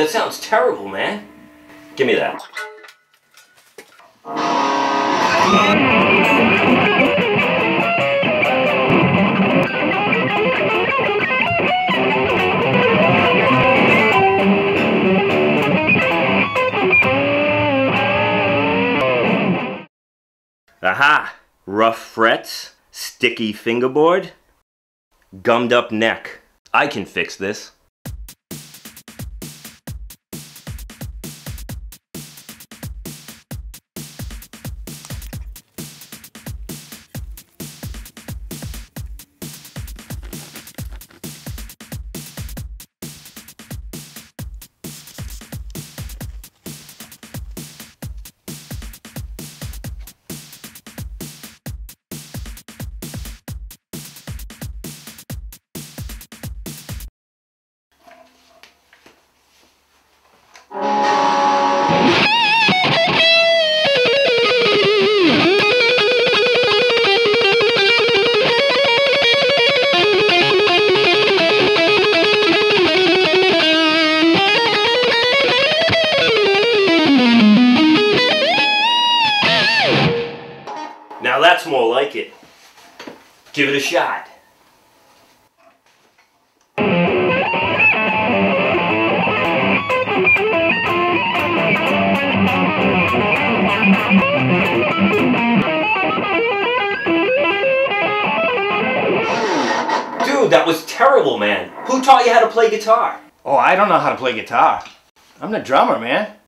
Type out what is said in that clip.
that sounds terrible, man. Give me that. Aha! Rough frets, sticky fingerboard, gummed up neck. I can fix this. Now that's more like it. Give it a shot. Dude, that was terrible, man. Who taught you how to play guitar? Oh, I don't know how to play guitar. I'm the drummer, man.